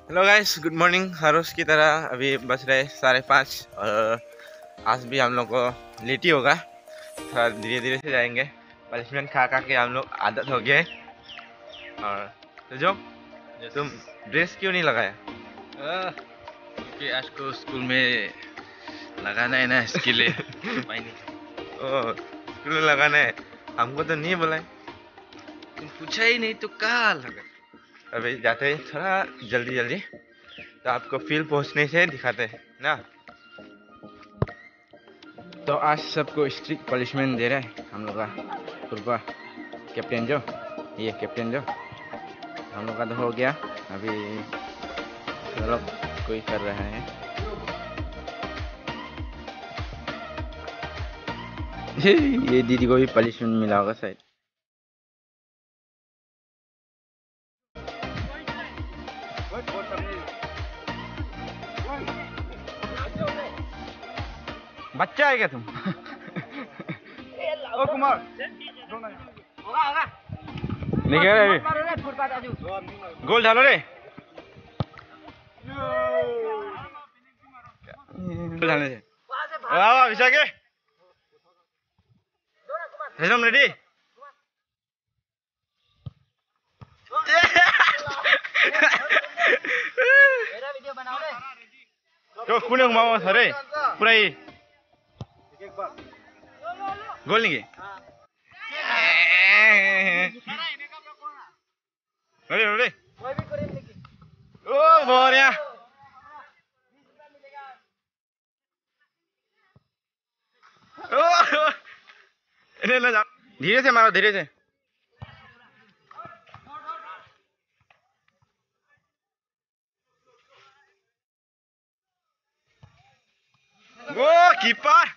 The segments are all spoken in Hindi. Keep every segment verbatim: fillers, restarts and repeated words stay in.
Hello guys, good morning. हर रोज की तरह अभी बज रहे साढ़े पाँच और आज भी हम लोग को लेट ही होगा। थोड़ा धीरे धीरे से जाएंगे। पनिशमेंट खा खा के हम लोग आदत हो गए। और तो जो तुम ड्रेस क्यों नहीं लगाया? क्योंकि आज को स्कूल में लगाना है ना, इसके लिए उपाय नहीं। ओ, स्कूल में लगाना है? हमको तो नहीं बोला है। तुम पूछा ही नहीं तो कहाँ लगा। अभी जाते हैं थोड़ा जल्दी जल्दी, तो आपको फील्ड पहुंचने से दिखाते हैं ना। तो आज सबको स्ट्रिक्ट पनिशमेंट दे रहे हैं हम लोग का पूर्वा कैप्टन जो ये कैप्टन जो हम लोग का तो हो गया। अभी लोग कोई कर रहे हैं। ये दीदी को भी पनिशमेंट मिला होगा शायद। बच्चा है क्या तुम? ओ कुमार होगा होगा नहीं कह रहे। गोल डालो रे। डालने से वाह विशाल के हेजम रेडी। मेरा वीडियो बनाओ रे। तो कुने घुमाओ सरे पूरा ही गोल नहीं रेडी रेडी। कोई भी करे लेकिन ओ बढ़िया। ओ इन्हें ले जाओ, धीरे से मारो, धीरे से। वो कीपर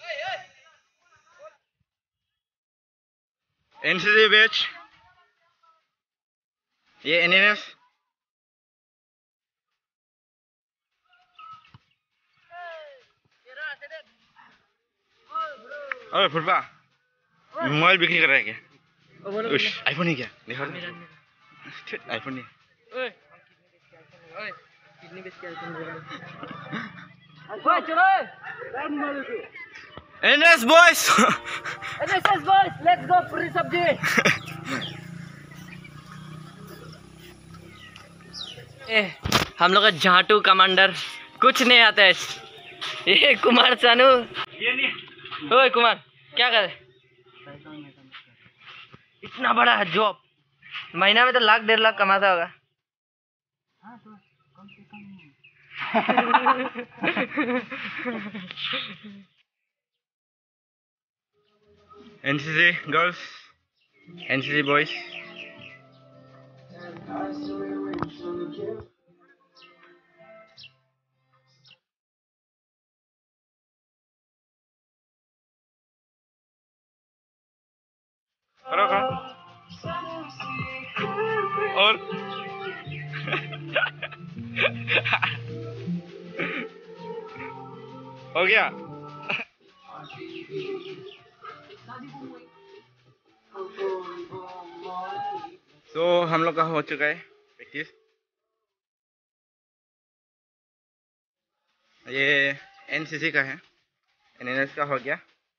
एनसीसी बैच, ये एनएनएस। अरे फुटबा मोबाइल बिक्री कर रहा है क्या? उश आईफोन ही क्या दिखा दो। आईफोन नहीं। ओए ओए कितनी बेच के आईफोन ले रहा है? चलो NS boys. NSS boys let's go पूरी सब्जी। ए हम लोग का झाटू कमांडर कुछ नहीं आता है। ये कुमार सानू ये नहीं। ओए कुमार क्या कर रहे? इतना बड़ा है जॉब, महीना में तो लाख डेढ़ लाख कमाता होगा। NCC girls, NCC boys. करो करो और हो गया। तो हम लोग का हो चुका है प्रैक्टिस। ये एनसीसी का है, एनएनएस का हो गया।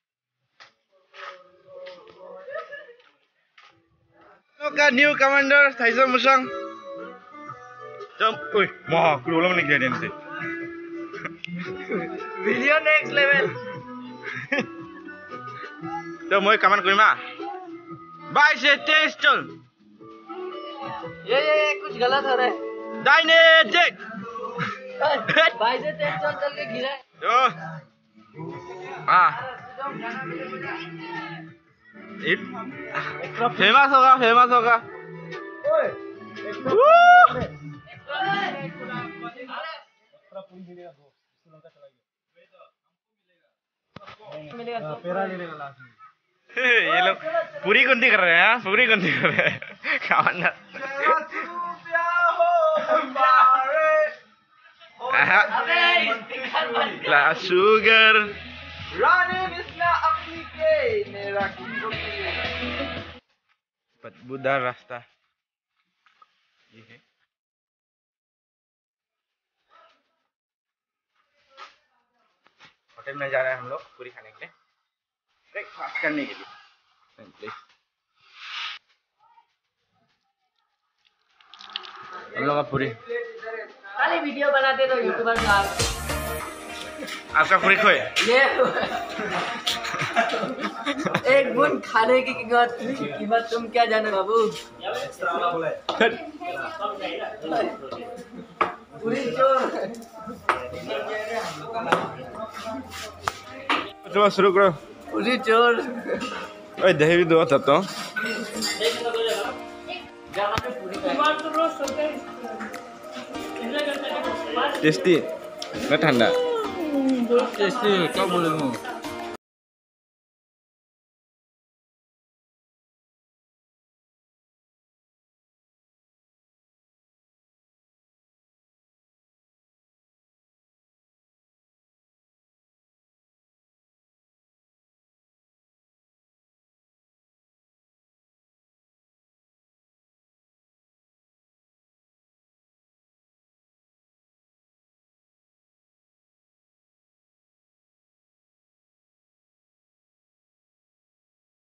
का न्यू कमांडर थाइजो मुसंग जब ओए वाह क्रोलो में निकले देने से वीडियो नेक्स्ट लेवल। तो मैं कमांड करूँ माँ बाई से तेज चल। ये ये ये कुछ गलत हो रहा है। दाहिने देख। भाई से तेज चल चल के गिरा है। तो हाँ फेमस होगा, फेमस होगा। ये लोग पूरी गंदी कर रहे हैं, पूरी गंदी कर रहे हैं। कमांडर ला शुगर बदबूदार रास्ता ये है। होटल में जा रहे हैं हम लोग पूरी खाने के लिए, ब्रेकफास्ट करने के लिए। हम लोग का पूरी खाली वीडियो बनाते तो यूट्यूबर साहब। आपका पूरी खोए ये एक बूंद खाने की कीमत कीमत तुम क्या जाने बाबू। पूरी चोर। चलो शुरू करो। पूरी चोर। ओए दही भी दो तब तो। टेस्टी ना ठंडा? टेस्टी क्या बोले